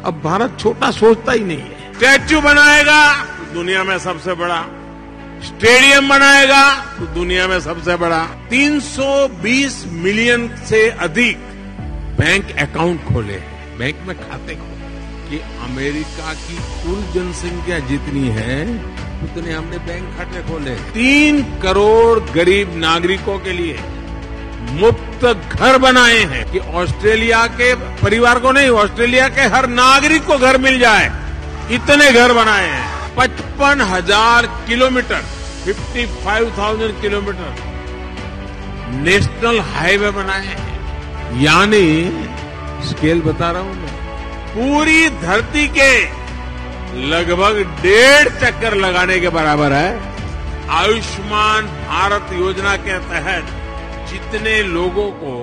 अब भारत छोटा सोचता ही नहीं है। स्टैच्यू बनाएगा तो दुनिया में सबसे बड़ा, स्टेडियम बनाएगा तो दुनिया में सबसे बड़ा, 320 मिलियन से अधिक बैंक अकाउंट खोले, बैंक में खाते खोले। कि अमेरिका की कुल जनसंख्या जितनी है उतने हमने बैंक खाते खोले। 3 करोड़ गरीब नागरिकों के लिए मुफ्त घर बनाए हैं कि ऑस्ट्रेलिया के परिवार को नहीं, ऑस्ट्रेलिया के हर नागरिक को घर मिल जाए, इतने घर बनाए हैं। 55,000 किलोमीटर, 55,000 किलोमीटर नेशनल हाईवे बनाए हैं। यानी स्केल बता रहा हूं मैं, पूरी धरती के लगभग 1.5 चक्कर लगाने के बराबर है। आयुष्मान भारत योजना के तहत जितने लोगों को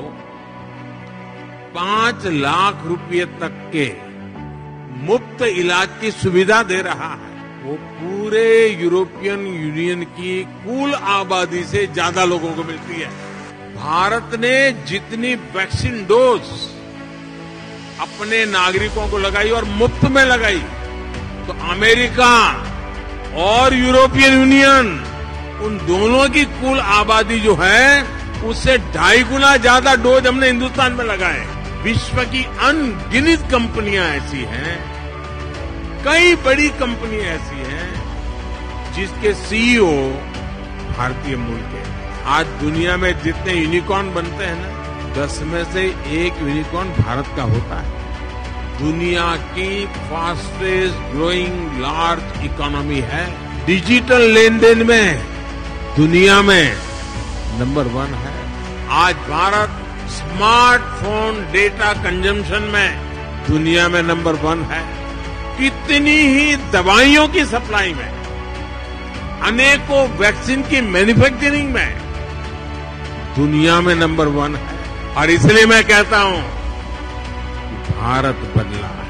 5 लाख रुपए तक के मुफ्त इलाज की सुविधा दे रहा है, वो पूरे यूरोपियन यूनियन की कुल आबादी से ज्यादा लोगों को मिलती है। भारत ने जितनी वैक्सीन डोज अपने नागरिकों को लगाई और मुफ्त में लगाई, तो अमेरिका और यूरोपियन यूनियन उन दोनों की कुल आबादी जो है उससे 2.5 गुना ज्यादा डोज हमने हिंदुस्तान में लगाए। विश्व की अनगिनत कंपनियां ऐसी हैं, कई बड़ी कंपनियां ऐसी हैं जिसके सीईओ भारतीय मूल के। आज दुनिया में जितने यूनिकॉर्न बनते हैं ना, 10 में से 1 यूनिकॉर्न भारत का होता है। दुनिया की फास्टेस्ट ग्रोइंग लार्ज इकोनॉमी है। डिजिटल लेन देन में दुनिया में नंबर 1 है। आज भारत स्मार्टफोन डेटा कंजम्पशन में दुनिया में नंबर 1 है। कितनी ही दवाइयों की सप्लाई में, अनेकों वैक्सीन की मैन्युफैक्चरिंग में दुनिया में नंबर 1 है। और इसलिए मैं कहता हूं भारत बदला है।